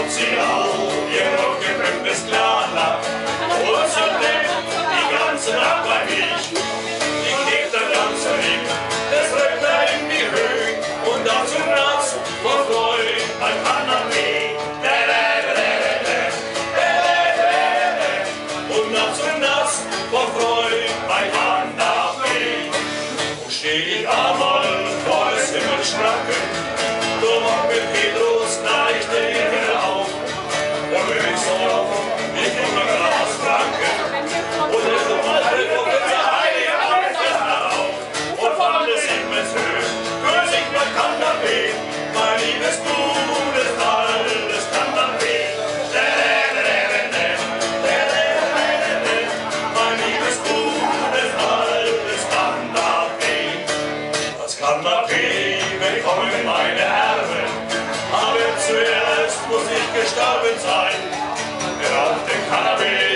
sie auf, ihr noch gekrümmtes Klarlack. Und sie bleibt die ganze Nacht bei mich. Ich geb der ganze Ring, es rückt in die Höhe und dazu nass vor Freude ein Kanapee. Und dazu nass vor Freude ein Kanapee. Wo steh ich einmal vor des Himmels Schranken, da macht mir Petrus gleich den Himmel auf. Und wenn ich so ich bin ein Glas Franken und es kommt mal alle Gruppe zur Heilige auf. Und von des Himmels Höhe grüß ich mein Kanapee, mein liebes gutes altes Kanapee. Mein liebes gutes altes Kanapee. Das Kanapee bekommen meine Erben, aber zuerst muss ich gestorben sein. Denn auf dem Kanapee